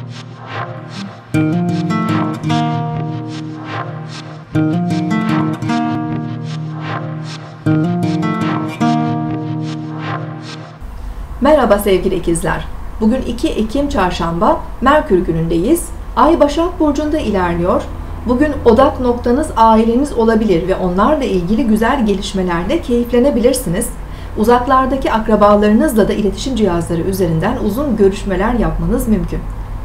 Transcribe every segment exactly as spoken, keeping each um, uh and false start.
Merhaba sevgili ikizler. Bugün iki Ekim Çarşamba, Merkür günündeyiz. Ay Başak Burcu'nda ilerliyor. Bugün odak noktanız aileniz olabilir ve onlarla ilgili güzel gelişmelerle keyiflenebilirsiniz. Uzaklardaki akrabalarınızla da iletişim cihazları üzerinden uzun görüşmeler yapmanız mümkün.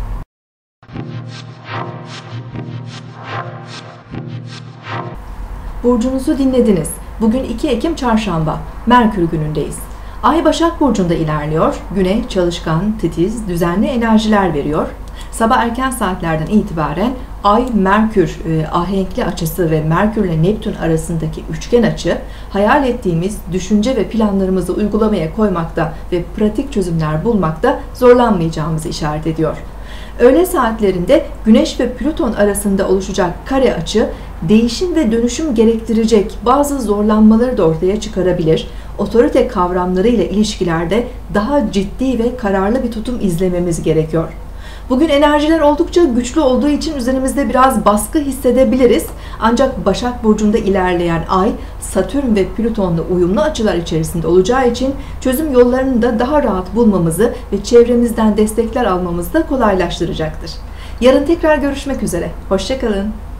Burcunuzu dinlediniz. Bugün iki Ekim Çarşamba, Merkür günündeyiz. Ay Başak Burcu'nda ilerliyor. Güne çalışkan, titiz, düzenli enerjiler veriyor. Sabah erken saatlerden itibaren Ay Merkür e, ahenkli açısı ve Merkür ile Neptün arasındaki üçgen açı hayal ettiğimiz düşünce ve planlarımızı uygulamaya koymakta ve pratik çözümler bulmakta zorlanmayacağımızı işaret ediyor. Öğle saatlerinde Güneş ve Plüton arasında oluşacak kare açı değişim ve dönüşüm gerektirecek bazı zorlanmaları da ortaya çıkarabilir. Otorite kavramlarıyla ilişkilerde daha ciddi ve kararlı bir tutum izlememiz gerekiyor. Bugün enerjiler oldukça güçlü olduğu için üzerimizde biraz baskı hissedebiliriz. Ancak Başak Burcu'nda ilerleyen Ay, Satürn ve Plüton'la uyumlu açılar içerisinde olacağı için çözüm yollarını da daha rahat bulmamızı ve çevremizden destekler almamızı da kolaylaştıracaktır. Yarın tekrar görüşmek üzere. Hoşça kalın.